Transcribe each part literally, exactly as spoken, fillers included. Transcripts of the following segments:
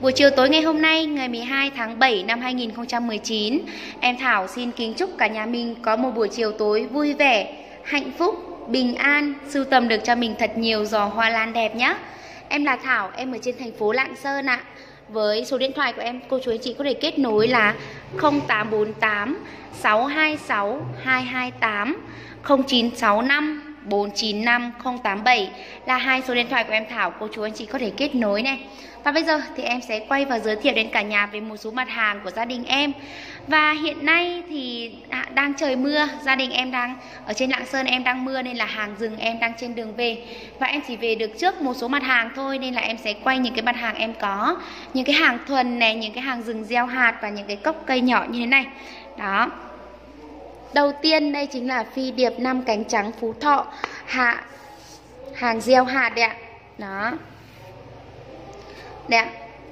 Buổi chiều tối ngày hôm nay, ngày mười hai tháng bảy năm hai nghìn không trăm mười chín, em Thảo xin kính chúc cả nhà mình có một buổi chiều tối vui vẻ, hạnh phúc, bình an, sưu tầm được cho mình thật nhiều giò hoa lan đẹp nhé. Em là Thảo, em ở trên thành phố Lạng Sơn ạ. Với số điện thoại của em, cô chú anh chị có thể kết nối là không tám bốn tám sáu hai sáu hai hai tám, không chín sáu năm bốn chín năm không tám bảy là hai số điện thoại của em Thảo, cô chú anh chị có thể kết nối này. Và bây giờ thì em sẽ quay và giới thiệu đến cả nhà về một số mặt hàng của gia đình em. Và hiện nay thì à, đang trời mưa, gia đình em đang ở trên Lạng Sơn, em đang mưa nên là hàng rừng em đang trên đường về. Và em chỉ về được trước một số mặt hàng thôi, nên là em sẽ quay những cái mặt hàng em có, những cái hàng thuần này, những cái hàng rừng gieo hạt và những cái cốc cây nhỏ như thế này. Đó. Đầu tiên đây chính là phi điệp năm cánh trắng Phú Thọ, hạ hàng gieo hạt đấy ạ. Đó. Đây ạ.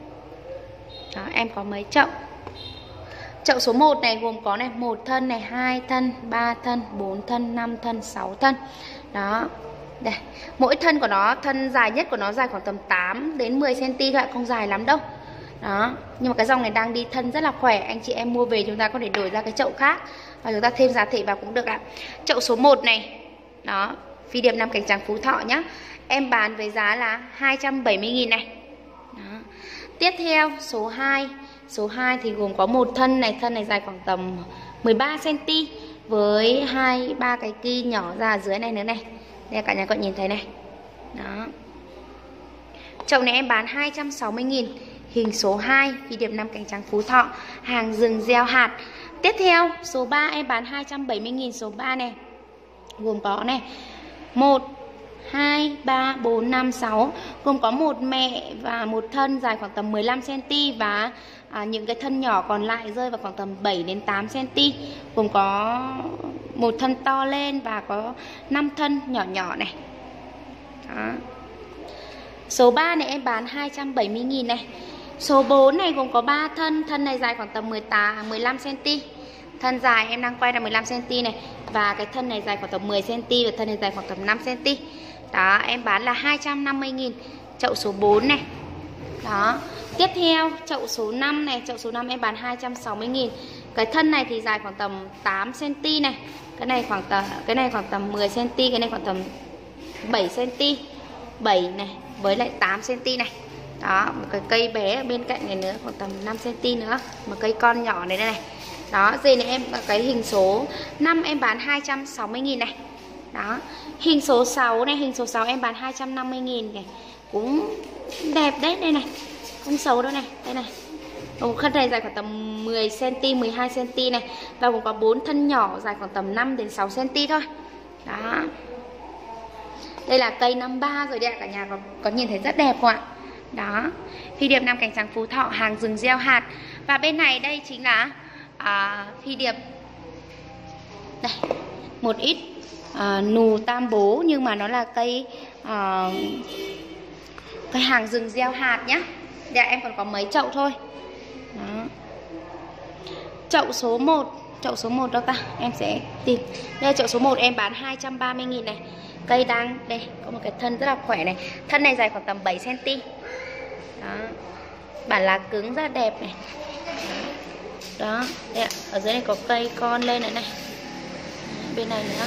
Đó, em có mấy chậu. Chậu số một này gồm có này, một thân này, hai thân, ba thân, bốn thân, năm thân, sáu thân. Đó. Đây, mỗi thân của nó, thân dài nhất của nó dài khoảng tầm tám đến mười xăng ti-mét thôi, không dài lắm đâu. Đó, nhưng mà cái dòng này đang đi thân rất là khỏe, anh chị em mua về chúng ta có thể đổi ra cái chậu khác và chúng ta thêm giá thể vào cũng được ạ. Chậu số một này. Đó, phi điệp năm cánh trắng Phú Thọ nhá. Em bán với giá là hai trăm bảy mươi nghìn này. Đó. Tiếp theo số hai. Số hai thì gồm có một thân này, thân này dài khoảng tầm mười ba xăng ti-mét với hai ba cái ki nhỏ ra ở dưới này nữa này. Đây cả nhà có nhìn thấy này. Đó. Chậu này em bán hai trăm sáu mươi nghìn. Hình số hai, phi điệp năm cánh trắng Phú Thọ, hàng rừng gieo hạt. Tiếp theo số ba em bán hai trăm bảy mươi nghìn. Số ba này gồm có này một, hai, ba, bốn, năm, sáu, gồm có một mẹ và một thân dài khoảng tầm mười lăm xăng ti-mét và à, những cái thân nhỏ còn lại rơi vào khoảng tầm bảy đến tám xăng ti-mét. Gồm có một thân to lên và có năm thân nhỏ nhỏ này. Đó. Số ba này em bán hai trăm bảy mươi nghìn này. Số bốn này gồm có ba thân, thân này dài khoảng tầm mười tám, mười lăm xăng ti-mét. Thân dài em đang quay là mười lăm xăng ti-mét này và cái thân này dài khoảng tầm mười xăng ti-mét và thân này dài khoảng tầm năm xăng ti-mét. Đó, em bán là hai trăm năm mươi nghìn. Chậu số bốn này. Đó. Tiếp theo chậu số năm này, chậu số năm em bán hai trăm sáu mươi nghìn. Cái thân này thì dài khoảng tầm tám xăng ti-mét này. Cái này khoảng tầm cái này khoảng tầm mười xăng ti-mét, cái này khoảng tầm bảy xăng ti-mét. bảy này với lại tám xăng ti-mét này. Đó, một cái cây bé ở bên cạnh này nữa khoảng tầm năm xăng ti-mét nữa, một cây con nhỏ này đây này. Đó, dây này em cái hình số năm em bán hai trăm sáu mươi nghìn này. Đó. Hình số sáu này, hình số sáu em bán hai trăm năm mươi nghìn này. Cũng đẹp đấy, đây này. Không xấu đâu này, đây này. Ồ, thân này dài khoảng tầm mười xăng ti-mét, mười hai xăng ti-mét này. Và cũng có bốn thân nhỏ dài khoảng tầm năm đến sáu xăng ti-mét thôi. Đó. Đây là cây năm ba rồi đấy ạ, cả nhà có, có nhìn thấy rất đẹp không ạ? Đó. Phi điệp năm cánh trắng Phú Thọ, hàng rừng gieo hạt. Và bên này đây chính là à, phi điệp. Đây, một ít à, nù tam bố nhưng mà nó là cây à, cây hàng rừng gieo hạt nhá. Đây em còn có mấy chậu thôi. Đó. Chậu số một, chậu số một đâu ta? Em sẽ tìm. Đây chậu số một em bán hai trăm ba mươi nghìn này. Cây đang đây có một cái thân rất là khỏe này. Thân này dài khoảng tầm bảy xăng ti-mét. Đó. Bản lá cứng rất là đẹp này. Đó, đây ạ, ở dưới này có cây con lên nữa này. Bên này nữa.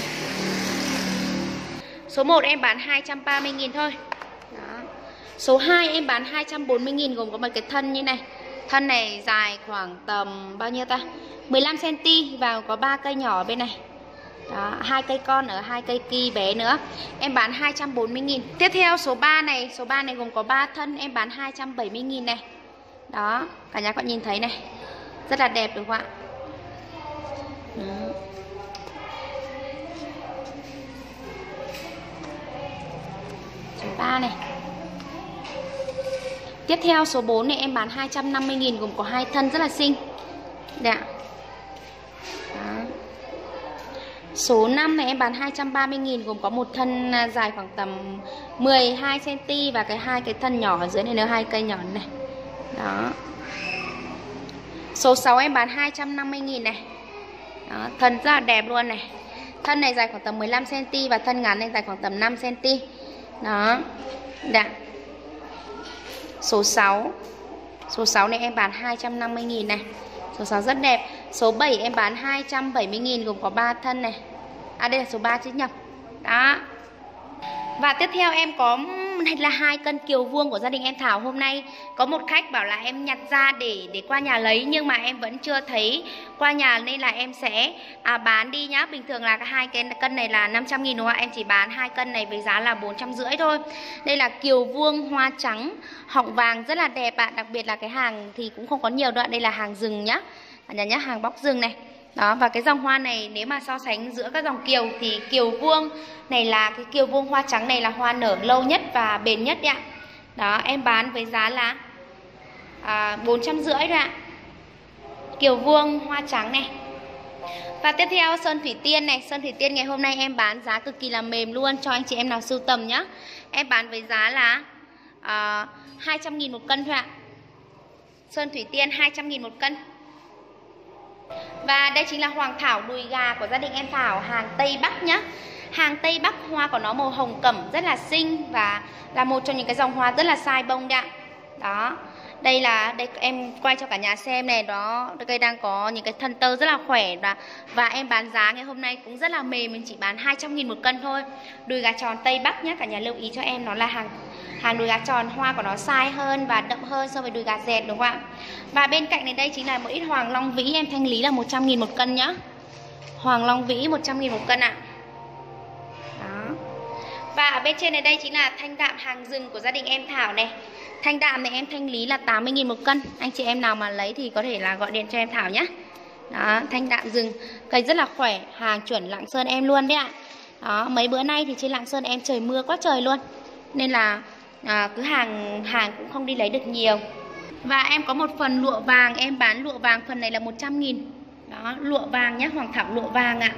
Số một em bán hai trăm ba mươi nghìn thôi. Đó. Số hai em bán hai trăm bốn mươi nghìn, gồm có một cái thân như này. Thân này dài khoảng tầm bao nhiêu ta? mười lăm xăng ti-mét và có ba cây nhỏ ở bên này. Đó, hai cây con ở hai cây ki bé nữa. Em bán hai trăm bốn mươi nghìn. Tiếp theo số ba này, số ba này gồm có ba thân, em bán hai trăm bảy mươi nghìn này. Đó, cả nhà các bạn nhìn thấy này. Rất là đẹp đúng không ạ? Đó. Số ba này. Tiếp theo số bốn này em bán hai trăm năm mươi nghìn, gồm có hai thân rất là xinh. Đây ạ. Đó. Số năm này em bán hai trăm ba mươi nghìn, gồm có một thân dài khoảng tầm mười hai xăng ti-mét và cái hai cái thân nhỏ ở dưới này nữa, hai cây nhỏ này. Đó. Số sáu em bán hai trăm năm mươi nghìn này. Đó, thân rất là đẹp luôn này. Thân này dài khoảng tầm mười lăm xăng ti-mét và thân ngắn này dài khoảng tầm năm xăng ti-mét. Đó. Đã. Số sáu. Số sáu này em bán hai trăm năm mươi nghìn này. Số sáu rất đẹp. Số bảy em bán hai trăm bảy mươi nghìn gồm có ba thân này. À đây là số ba chứ nhầm. Đó. Và tiếp theo em có là hai cân kiều vuông của gia đình em Thảo. Hôm nay có một khách bảo là em nhặt ra để để qua nhà lấy, nhưng mà em vẫn chưa thấy qua nhà nên là em sẽ à, bán đi nhá. Bình thường là hai cái cân này là năm trăm nghìn đúng không ạ? Em chỉ bán hai cân này với giá là bốn trăm rưỡi thôi. Đây là kiều vuông hoa trắng họng vàng rất là đẹp ạ. À. Đặc biệt là cái hàng thì cũng không có nhiều đâu. Đây là hàng rừng nhá. Nhà nhá, hàng bóc rừng này. Đó, và cái dòng hoa này nếu mà so sánh giữa các dòng kiều thì kiều vuông này là cái kiều vuông hoa trắng này là hoa nở lâu nhất và bền nhất ạ. Đó, em bán với giá là à, bốn trăm rưỡi thôi ạ. Kiều vuông hoa trắng này. Và tiếp theo sơn thủy tiên này. Sơn thủy tiên ngày hôm nay em bán giá cực kỳ là mềm luôn cho anh chị em nào sưu tầm nhá. Em bán với giá là à, hai trăm nghìn một cân thôi ạ. Sơn thủy tiên hai trăm nghìn một cân. Và đây chính là hoàng thảo đùi gà của gia đình em Thảo, hàng Tây Bắc nhá. Hàng Tây Bắc, hoa của nó màu hồng cẩm rất là xinh và là một trong những cái dòng hoa rất là sai bông đạm. Đó. Đây là đây em quay cho cả nhà xem này, đó, cây đang có những cái thân tơ rất là khỏe và và em bán giá ngày hôm nay cũng rất là mềm, mình chỉ bán hai trăm nghìn một cân thôi. Đùi gà tròn Tây Bắc nhá, cả nhà lưu ý cho em, nó là hàng hàng đùi gà tròn, hoa của nó sai hơn và đậm hơn so với đùi gà dẹt đúng không ạ? Và bên cạnh này đây chính là một ít hoàng long vĩ em thanh lý là một trăm nghìn một cân nhá. Hoàng long vĩ một trăm nghìn một cân ạ. Đó. Và ở bên trên này đây chính là thanh đạm hàng rừng của gia đình em Thảo này. Thanh đạm này em thanh lý là tám mươi nghìn một cân. Anh chị em nào mà lấy thì có thể là gọi điện cho em Thảo nhé. Đó, thanh đạm rừng, cây rất là khỏe, hàng chuẩn Lạng Sơn em luôn đấy ạ. Đó, mấy bữa nay thì trên Lạng Sơn em trời mưa quá trời luôn, nên là à, cứ hàng hàng cũng không đi lấy được nhiều. Và em có một phần lụa vàng, em bán lụa vàng phần này là một trăm nghìn. Đó, lụa vàng nhé, hoàng thảo lụa vàng ạ.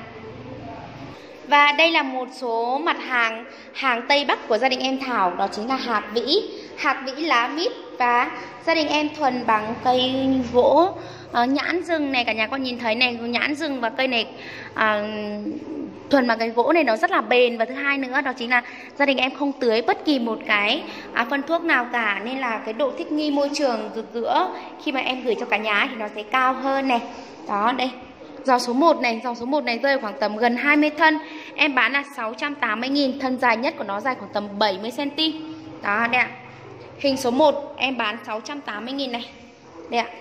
Và đây là một số mặt hàng hàng Tây Bắc của gia đình em Thảo, đó chính là hạt vĩ, hạt vĩ lá mít, và gia đình em thuần bằng cây gỗ uh, nhãn rừng này, cả nhà con nhìn thấy này, nhãn rừng và cây này uh, thuần bằng cái gỗ này nó rất là bền. Và thứ hai nữa đó chính là gia đình em không tưới bất kỳ một cái à, phân thuốc nào cả, nên là cái độ thích nghi môi trường rực rỡ khi mà em gửi cho cả nhà thì nó sẽ cao hơn này. Đó, đây giò số một này, giò số một này rơi khoảng tầm gần hai mươi thân, em bán là sáu trăm tám mươi nghìn, thân dài nhất của nó dài khoảng tầm bảy mươi xăng ti mét. Đó, đây ạ. Hình số một em bán sáu trăm tám mươi nghìn này. Đây ạ.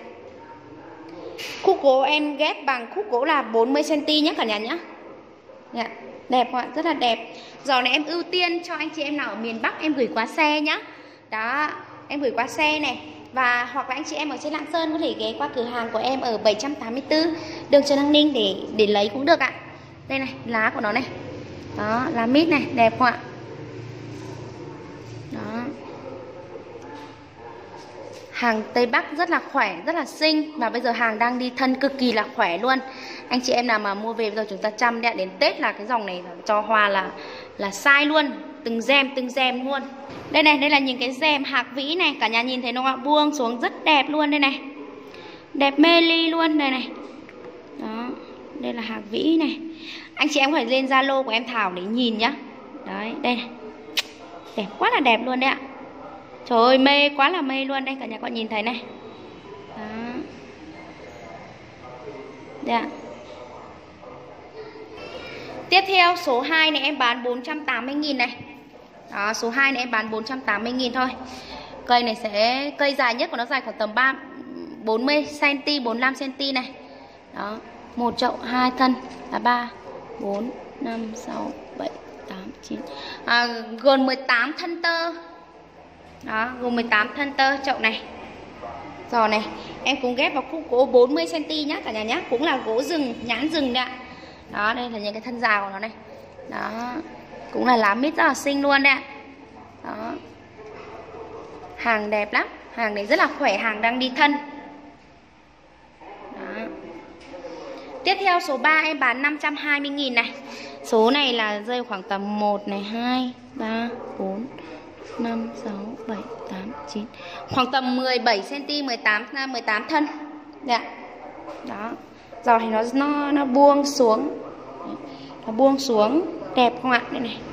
Khúc gỗ em ghép bằng khúc gỗ là bốn mươi xăng ti mét nhé cả nhà nhé. Đây ạ. Đẹp không ạ? Rất là đẹp. Giò này em ưu tiên cho anh chị em nào ở miền Bắc em gửi qua xe nhá. Đó, em gửi qua xe này. Và hoặc là anh chị em ở trên Lạng Sơn có thể ghé qua cửa hàng của em ở bảy trăm tám mươi tư đường Trần Đăng Ninh để để lấy cũng được ạ. Đây này, lá của nó này. Đó, lá mít này, đẹp không ạ? Đó. Hàng Tây Bắc rất là khỏe, rất là xinh. Và bây giờ hàng đang đi thân cực kỳ là khỏe luôn. Anh chị em nào mà mua về bây giờ chúng ta chăm đấy, đến Tết là cái dòng này cho hoa là là sai luôn, từng rem từng rem luôn. Đây này, đây là những cái rèm hạc vĩ này, cả nhà nhìn thấy nó ạ, buông xuống rất đẹp luôn đây này. Đẹp mê ly luôn đây này. Đó, đây là hạc vĩ này. Anh chị em có thể lên Zalo của em Thảo để nhìn nhá. Đấy, đây này. Đẹp quá là đẹp luôn đấy ạ. Trời ơi, mê quá là mê luôn đây, cả nhà con nhìn thấy này. Đó. Đây ạ. Tiếp theo số hai này em bán bốn trăm tám mươi nghìn này. Đó, số hai này em bán bốn trăm tám mươi nghìn thôi. Cây này sẽ, cây dài nhất của nó dài khoảng tầm ba, bốn mươi xăng ti mét, bốn mươi lăm xăng ti mét này. Đó, một chậu hai thân là ba, bốn, năm, sáu, bảy, tám, chín. À, gồm mười tám thân tơ. Đó, gồm mười tám thân tơ chậu này. Giò này em cũng ghép vào khúc gỗ bốn mươi xăng ti mét nhá cả nhà nhá, cũng là gỗ rừng, nhãn rừng đấy ạ. Đó, đây là những cái thân già của nó này. Đó, cũng là lá mít rất là xinh luôn đấy ạ. Đó, hàng đẹp lắm, hàng này rất là khỏe, hàng đang đi thân. Đó. Tiếp theo số ba em bán năm trăm hai mươi nghìn này. Số này là rơi khoảng tầm một này, hai, ba, bốn, năm, sáu, bảy, tám, chín, khoảng tầm mười bảy xăng ti mét, mười tám, mười tám thân. Đấy ạ. Đó, giò thì nó nó nó buông xuống. Nó buông xuống đẹp không ạ? Đây này.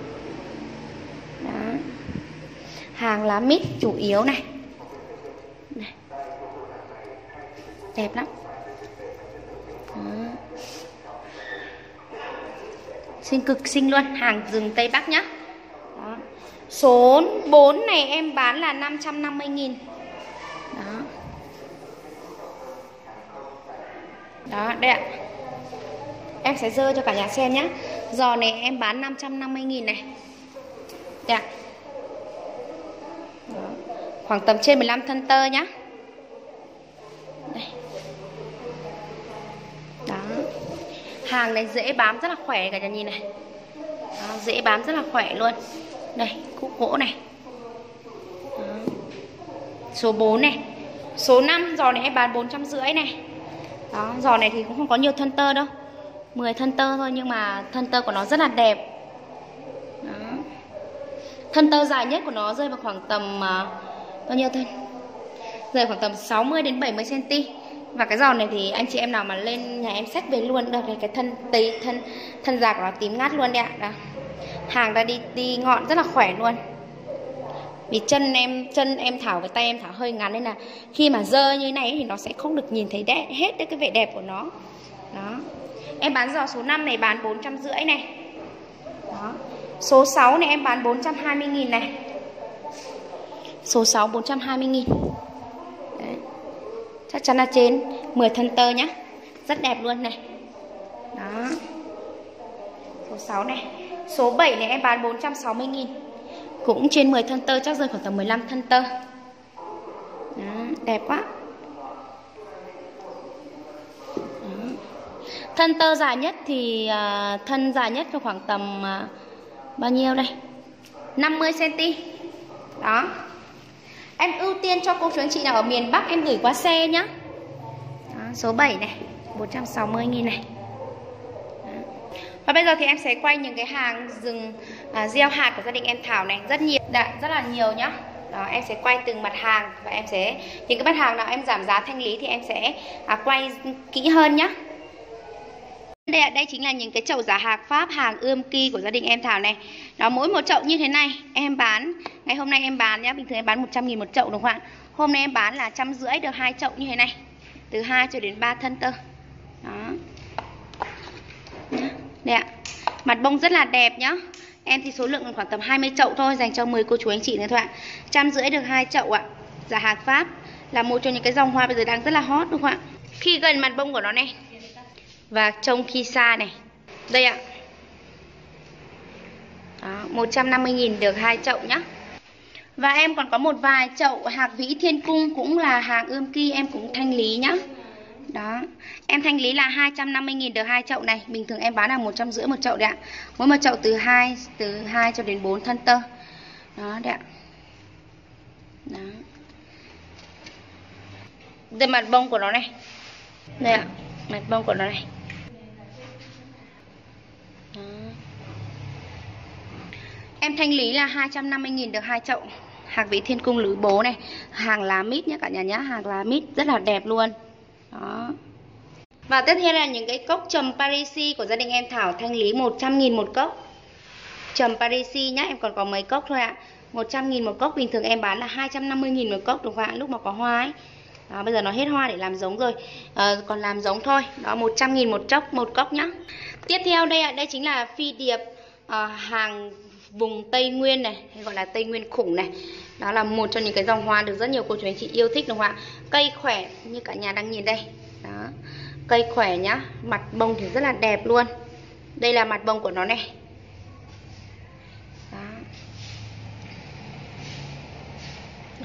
Đó. Hàng lá mít chủ yếu này. Này. Đẹp lắm. Đó. Xinh cực xinh luôn, hàng rừng Tây Bắc nhá. Đó. Số bốn này em bán là năm trăm năm mươi nghìn. Đó. Đó, đây ạ. Em sẽ dơ cho cả nhà xem nhá. Giò này em bán năm trăm năm mươi nghìn này. Đây ạ. Đó. Khoảng tầm trên mười lăm thân tơ nhá. Đây. Đó. Hàng này dễ bám rất là khỏe cả nhà nhìn này. Đó, dễ bám rất là khỏe luôn. Đây, cúc gỗ này. Đó. Số bốn này. Số năm, giò này em bán bốn trăm rưỡi này. Đó, giò này thì cũng không có nhiều thân tơ đâu, mười thân tơ thôi, nhưng mà thân tơ của nó rất là đẹp. Đó. Thân tơ dài nhất của nó rơi vào khoảng tầm uh, bao nhiêu thân? Rơi khoảng tầm sáu mươi đến bảy mươi xăng-ti-mét. Và cái giò này thì anh chị em nào mà lên nhà em xách về luôn được cái thân tí thân thân già của nó tím ngát luôn đấy ạ. Đó. Hàng ra đi đi ngọn rất là khỏe luôn. Vì chân em chân em thảo với tay em thảo hơi ngắn nên là khi mà dơ như này thì nó sẽ không được nhìn thấy đẹp, hết cái vẻ đẹp của nó. Đó. Em bán giò số năm này bán bốn trăm rưỡi này. Đó. Số sáu này em bán bốn trăm hai mươi nghìn này. Số sáu bốn trăm hai mươi nghìn. Đấy. Chắc chắn là trên mười thân tơ nhá. Rất đẹp luôn này. Đó. Số sáu này. Số bảy này em bán bốn trăm sáu mươi nghìn. Cũng trên mười thân tơ, chắc rơi khoảng tầm mười lăm thân tơ. Đó, đẹp quá. Đó. Thân tơ dài nhất thì uh, thân dài nhất khoảng tầm uh, bao nhiêu đây? năm mươi xăng-ti-mét. Đó. Em ưu tiên cho cô chú anh chị nào ở miền Bắc em gửi qua xe nhá. Đó, số bảy này, bốn trăm sáu mươi nghìn này. Và bây giờ thì em sẽ quay những cái hàng rừng à, gieo hạt của gia đình em Thảo này. Rất nhiều, đã, rất là nhiều nhá. Đó, em sẽ quay từng mặt hàng. Và em sẽ, những cái mặt hàng nào em giảm giá thanh lý thì em sẽ à, quay kỹ hơn nhá. Đây, đây chính là những cái chậu giả hạc Pháp, hàng ươm ki của gia đình em Thảo này. Đó, mỗi một chậu như thế này em bán, ngày hôm nay em bán nhá, bình thường em bán một trăm nghìn một chậu đúng không ạ? Hôm nay em bán là trăm rưỡi được hai chậu như thế này. Từ hai cho đến ba thân tơ. Đó. Đây ạ. Mặt bông rất là đẹp nhá. Em thì số lượng khoảng tầm hai mươi chậu thôi, dành cho mười cô chú anh chị nữa thôi ạ. Trăm rưỡi được hai chậu ạ. Giả hạc Pháp là một trong những cái dòng hoa bây giờ đang rất là hot đúng không ạ? Khi gần mặt bông của nó này và trông khi xa này. Đây ạ. Đó, một trăm năm mươi nghìn được hai chậu nhá. Và em còn có một vài chậu hạc vĩ thiên cung cũng là hàng ươm ki, em cũng thanh lý nhá. Đó, em thanh lý là hai trăm năm mươi nghìn được hai chậu này. Bình thường em bán là một trăm rưỡi một chậu đấy ạ. Mỗi một chậu từ hai từ hai cho đến bốn thân tơ. Đó đấy ạ. Đó. Đây mặt bông của nó này. Đây ạ, mặt bông của nó này. Đó. Em thanh lý là hai trăm năm mươi nghìn được hai chậu. Hạc vĩ thiên cung lưới bố này, hàng lá mít nhé cả nhà nhá, hàng lá mít rất là đẹp luôn. Đó. Và tiếp theo là những cái cốc trầm Parisi của gia đình em Thảo, thanh lý một trăm nghìn một cốc. Trầm Parisi nhá, em còn có mấy cốc thôi ạ. một trăm nghìn một cốc, bình thường em bán là hai trăm năm mươi nghìn một cốc đúng không ạ? Lúc mà có hoa ấy. Đó, bây giờ nó hết hoa để làm giống rồi. À, còn làm giống thôi. Đó, một trăm nghìn một cốc, một cốc nhá. Tiếp theo đây ạ, đây chính là phi điệp à, hàng vùng Tây Nguyên này, hay gọi là Tây Nguyên khủng này. Đó là một trong những cái dòng hoa được rất nhiều cô chú anh chị yêu thích đúng không ạ? Cây khỏe như cả nhà đang nhìn đây. Đó. Cây khỏe nhá, mặt bông thì rất là đẹp luôn. Đây là mặt bông của nó này. Đó. Đó.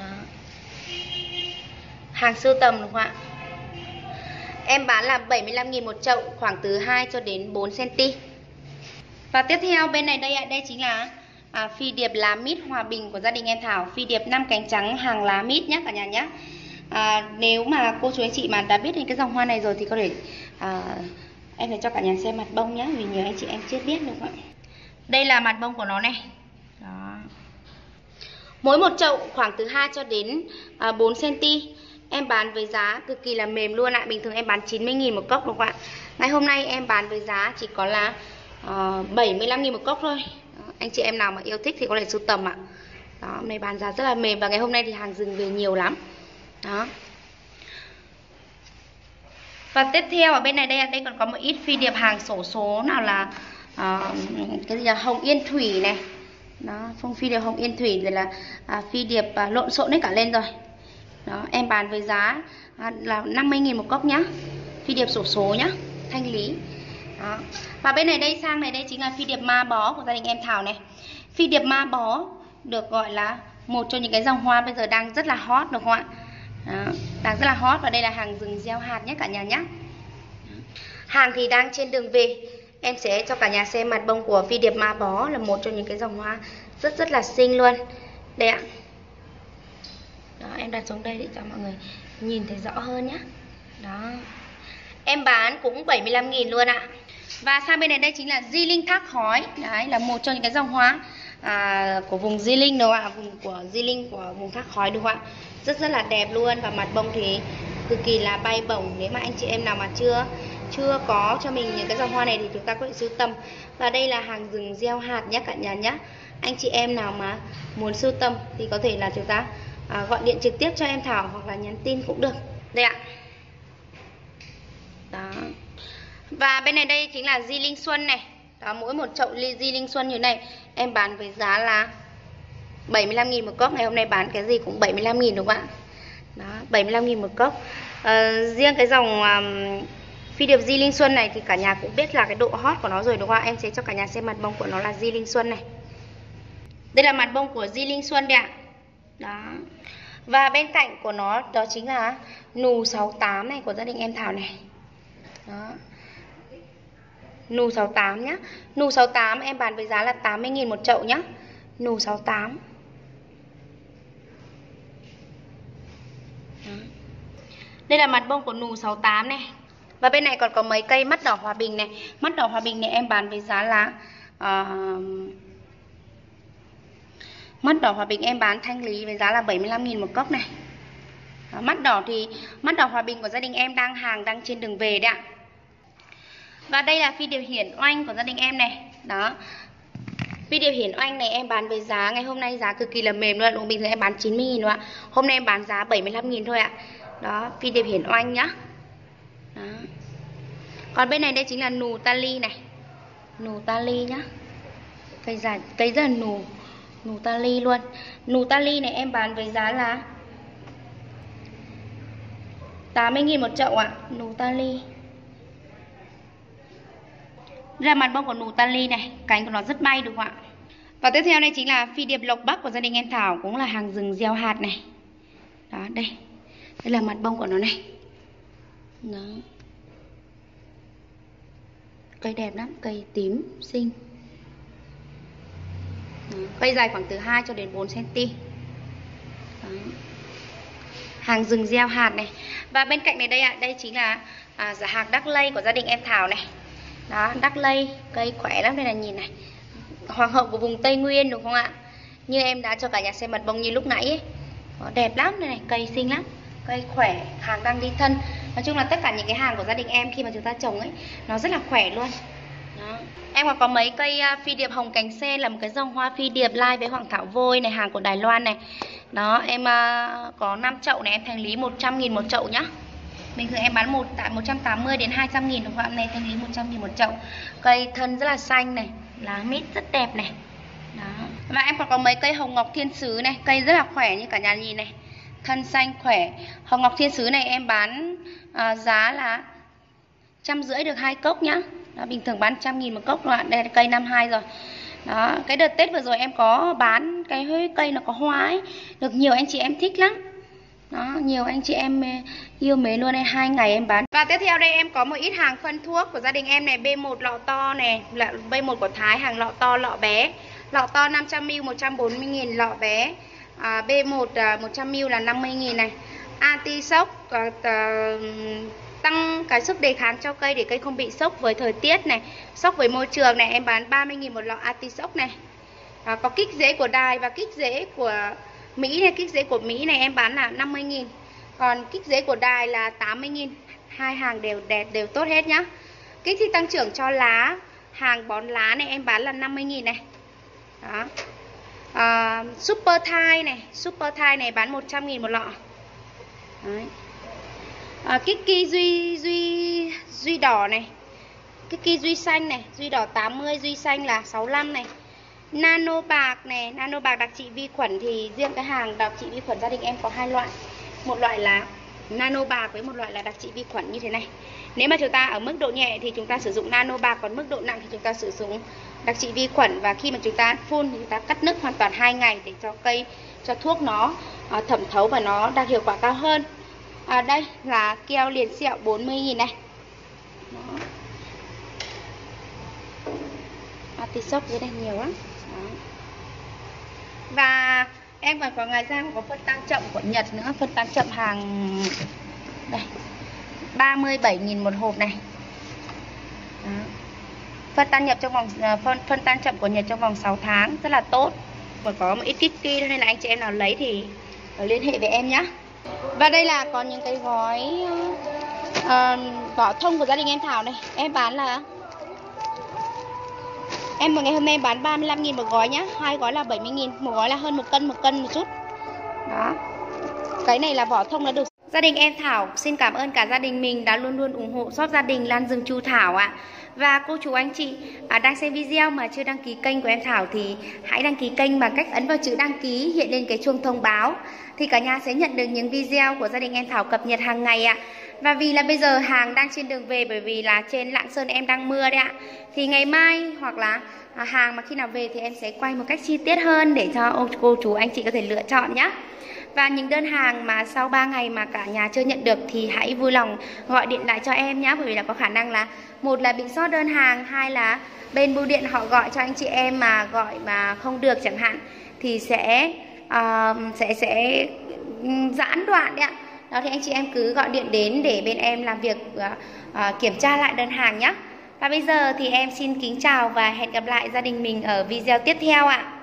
Hàng sưu tầm đúng không ạ? Em bán là bảy mươi lăm nghìn một chậu, khoảng từ hai cho đến bốn xăng-ti-mét. Và tiếp theo bên này đây ạ, đây chính là à, phi điệp lá mít hòa bình của gia đình em Thảo. Phi điệp năm cánh trắng hàng lá mít nhé cả nhà nhé. À, nếu mà cô chú anh chị mà đã biết đến cái dòng hoa này rồi thì có thể à, em sẽ cho cả nhà xem mặt bông nhé, vì nhiều anh chị em chưa biết được ạ. Đây là mặt bông của nó này. Đó. Mỗi một chậu khoảng từ hai cho đến à, bốn xăng-ti-mét. Em bán với giá cực kỳ là mềm luôn ạ. Bình thường em bán chín mươi nghìn một cốc đúng không ạ? Ngày hôm nay em bán với giá chỉ có là uh, bảy mươi lăm nghìn một cốc thôi. Đó. Anh chị em nào mà yêu thích thì có thể sưu tầm ạ. Đó, hôm nay bán giá rất là mềm. Và ngày hôm nay thì hàng rừng về nhiều lắm. Đó. Và tiếp theo ở bên này đây đây còn có một ít phi điệp hàng xổ số, nào là uh, cái gì là hồng yên thủy này. Đó, phong phi điệp hồng yên thủy, rồi là à, phi điệp à, lộn xộn hết cả lên rồi. Đó, em bán với giá à, là năm mươi nghìn một cốc nhá. Phi điệp xổ số nhá, thanh lý. Đó. Và bên này đây sang này đây chính là phi điệp ma bó của gia đình em Thảo này. Phi điệp ma bó được gọi là một trong những cái dòng hoa bây giờ đang rất là hot, được không ạ? Đó, đang rất là hot, và đây là hàng rừng gieo hạt nhé cả nhà nhé. Hàng thì đang trên đường về. Em sẽ cho cả nhà xem mặt bông của phi điệp ma bó, là một trong những cái dòng hoa rất rất là xinh luôn. Đây ạ. Đó, em đặt xuống đây để cho mọi người nhìn thấy rõ hơn nhé. Đó. Em bán cũng bảy mươi lăm nghìn luôn ạ. Và sang bên này đây chính là Di Linh thác khói. Đấy là một trong những cái dòng hoa à, của vùng Di Linh đâu ạ, vùng của Di Linh của vùng thác khói đúng không ạ? Rất rất là đẹp luôn, và mặt bông thì cực kỳ là bay bổng. Nếu mà anh chị em nào mà chưa chưa có cho mình những cái dòng hoa này thì chúng ta có thể sưu tầm. Và đây là hàng rừng gieo hạt nhé cả nhà nhé. Anh chị em nào mà muốn sưu tầm thì có thể là chúng ta à, gọi điện trực tiếp cho em Thảo hoặc là nhắn tin cũng được. Đây ạ. Đó. Và bên này đây chính là Di Linh Xuân này. Đó, mỗi một chậu Di Linh Xuân như này em bán với giá là bảy mươi lăm nghìn một cốc. Ngày hôm nay bán cái gì cũng bảy mươi lăm nghìn đúng không ạ? Đó, bảy mươi lăm nghìn một cốc. à, Riêng cái dòng um, phi điệp Di Linh Xuân này thì cả nhà cũng biết là cái độ hot của nó rồi đúng không ạ? Em sẽ cho cả nhà xem mặt bông của nó là Di Linh Xuân này. Đây là mặt bông của Di Linh Xuân đây ạ. Đó. Và bên cạnh của nó đó chính là nù sáu tám này của gia đình em Thảo này. Đó. Nù sáu tám nhá. Nù sáu tám em bán với giá là tám mươi nghìn một chậu nhá. Nù sáu tám. Đó. Đây là mặt bông của nù sáu tám này. Và bên này còn có mấy cây mắt đỏ hòa bình này. Mắt đỏ hòa bình này em bán với giá là uh, mắt đỏ hòa bình em bán thanh lý với giá là bảy mươi lăm nghìn một cốc này. Đó, mắt đỏ thì mắt đỏ hòa bình của gia đình em đang hàng đang trên đường về đấy ạ. Và đây là phi điệp hiển oanh của gia đình em này. Đó. Phi điệp hiển oanh này em bán với giá ngày hôm nay giá cực kỳ là mềm luôn. Bình thường em bán chín mươi nghìn luôn ạ. Hôm nay em bán giá bảy mươi lăm nghìn thôi ạ. Đó, phi điệp hiển oanh nhá. Đó. Còn bên này đây chính là nù tali này. Nù tali nhá. Cây dài, cây rất là nù. Nù tali luôn. Nù tali này em bán với giá là tám mươi nghìn một chậu ạ. Nù tali. Ra mặt bông của nù tali này, cánh của nó rất bay đúng không ạ? Và tiếp theo đây chính là phi điệp lộc bắc của gia đình em Thảo, cũng là hàng rừng gieo hạt này. Đó, đây. Đây là mặt bông của nó này. Đó. Cây đẹp lắm, cây tím xinh. Đó. Cây dài khoảng từ hai cho đến bốn xăng-ti-mét. Đó. Hàng rừng gieo hạt này. Và bên cạnh này đây ạ, đây chính là à, giả hạt đắc lây của gia đình em Thảo này. Đó, đắc lây, cây khỏe lắm đây là nhìn này. Hoàng hậu của vùng Tây Nguyên đúng không ạ? Như em đã cho cả nhà xem mặt bông như lúc nãy ấy. Đó, đẹp lắm đây này, cây xinh lắm. Cây khỏe, hàng đang đi thân. Nói chung là tất cả những cái hàng của gia đình em khi mà chúng ta trồng ấy, nó rất là khỏe luôn. Đó. Em còn có mấy cây phi điệp hồng cánh sen, là một cái dòng hoa phi điệp lai với hoàng thảo vôi này, hàng của Đài Loan này. Đó, em uh, có năm chậu này, em thanh lý một trăm nghìn một chậu nhá. Bình thường em bán một tại một trăm tám mươi đến hai trăm nghìn, đúng không ạ? Này thanh lý một trăm nghìn một chậu. Cây thân rất là xanh này, lá mít rất đẹp này. Đó. Và em còn có mấy cây hồng ngọc thiên sứ này, cây rất là khỏe như cả nhà nhìn này. Thân xanh khỏe. Hồng ngọc thiên sứ này em bán uh, giá là trăm rưỡi được hai cốc nhá. Đó, bình thường bán trăm nghìn một cốc rồi ạ. Đây là cây năm hai rồi. Đó, cái đợt Tết vừa rồi em có bán cái cây nó có hoa ấy, được nhiều anh chị em thích lắm. Đó, nhiều anh chị em yêu mến luôn này, hai ngày em bán. Và tiếp theo đây em có một ít hàng phân thuốc của gia đình em này, B một lọ to này, là B một của Thái, hàng lọ to lọ bé. Lọ to năm trăm mi li lít một trăm bốn mươi nghìn, lọ bé à, B một à, một trăm mi li lít là năm mươi nghìn này. Anti sốc à, à, tăng cái sức đề kháng cho cây để cây không bị sốc với thời tiết này, sốc với môi trường này, em bán ba mươi nghìn một lọ anti sốc này. À, có kích rễ của Đài và kích rễ của Mỹ này, kích rễ của Mỹ này em bán là năm mươi nghìn. Còn kích rễ của Đài là tám mươi nghìn. Hai hàng đều đẹp, đều tốt hết nhá. Kích thích tăng trưởng cho lá, hàng bón lá này em bán là năm mươi nghìn này. Đó. À, Super Thai này, Super Thai này bán một trăm nghìn một lọ. Đấy. à, Kiki Duy Duy Duy đỏ này, Kiki Duy xanh này, Duy đỏ tám mươi, Duy xanh là sáu mươi lăm này. Nano bạc này, nano bạc đặc trị vi khuẩn thì riêng cái hàng đặc trị vi khuẩn gia đình em có hai loại. Một loại là nano bạc với một loại là đặc trị vi khuẩn như thế này. Nếu mà chúng ta ở mức độ nhẹ thì chúng ta sử dụng nano bạc, còn mức độ nặng thì chúng ta sử dụng đặc trị vi khuẩn. Và khi mà chúng ta phun thì chúng ta cắt nước hoàn toàn hai ngày để cho cây, cho thuốc nó à, thẩm thấu và nó đạt hiệu quả cao hơn. À, đây là keo liền sẹo bốn mươi nghìn này. Đó. Artichoke dưới đây nhiều lắm. Đó. Và em còn có ngoài ra có phân tan chậm của Nhật nữa, phân tan chậm hàng đây ba mươi bảy nghìn một hộp này. Đó. Phân tan nhập trong vòng phân, phân tan chậm của Nhật trong vòng sáu tháng rất là tốt. Và có một ít Kiki nên là anh chị em nào lấy thì liên hệ với em nhé. Và đây là còn những cái gói uh, vỏ thông của gia đình em Thảo này. Em bán là Em một ngày hôm nay em bán ba mươi lăm nghìn một gói nhá. Hai gói là bảy mươi nghìn, một gói là hơn một cân, một cân một chút. Đó. Cái này là vỏ thông đã được. Gia đình em Thảo xin cảm ơn cả gia đình mình đã luôn luôn ủng hộ shop gia đình Lan Rừng Chu Thảo ạ. Và cô chú anh chị à, đang xem video mà chưa đăng ký kênh của em Thảo thì hãy đăng ký kênh bằng cách ấn vào chữ đăng ký hiện lên cái chuông thông báo. Thì cả nhà sẽ nhận được những video của gia đình em Thảo cập nhật hàng ngày ạ. Và vì là bây giờ hàng đang trên đường về, bởi vì là trên Lạng Sơn em đang mưa đấy ạ. Thì ngày mai hoặc là à, hàng mà khi nào về thì em sẽ quay một cách chi tiết hơn để cho cô chú anh chị có thể lựa chọn nhé. Và những đơn hàng mà sau ba ngày mà cả nhà chưa nhận được thì hãy vui lòng gọi điện lại cho em nhé. Bởi vì là có khả năng là một là bị sót đơn hàng, hai là bên bưu điện họ gọi cho anh chị em mà gọi mà không được chẳng hạn thì sẽ uh, sẽ sẽ giãn đoạn đấy ạ. Đó thì anh chị em cứ gọi điện đến để bên em làm việc uh, uh, kiểm tra lại đơn hàng nhé. Và bây giờ thì em xin kính chào và hẹn gặp lại gia đình mình ở video tiếp theo ạ.